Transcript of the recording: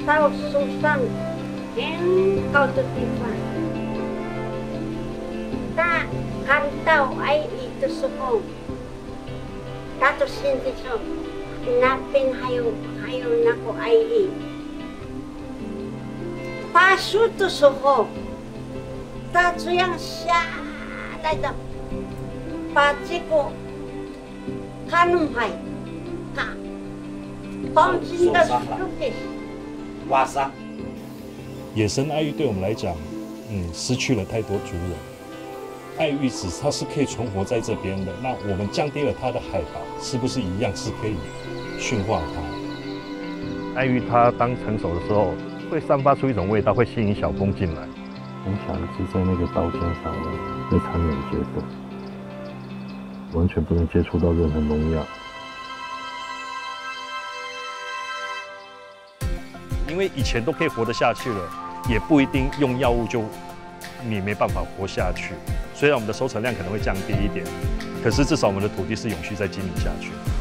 到树上很高的地方，他看到爱意的时候，他就心里说，那边还有那个爱意。爬树的时候，他这样下来的，把这个看海，他放进的树给挖伤。 野生爱玉对我们来讲，失去了太多族人。爱玉子它是可以存活在这边的，那我们降低了它的海拔，是不是一样是可以驯化它？ 爱玉它当成熟的时候，会散发出一种味道，会吸引小蜂进来。 很小一只在那个稻间上面被残忍结冻，完全不能接触到任何农药。 因为以前都可以活得下去了，也不一定用药物就你没办法活下去。虽然我们的收成量可能会降低一点，可是至少我们的土地是永续在经营下去。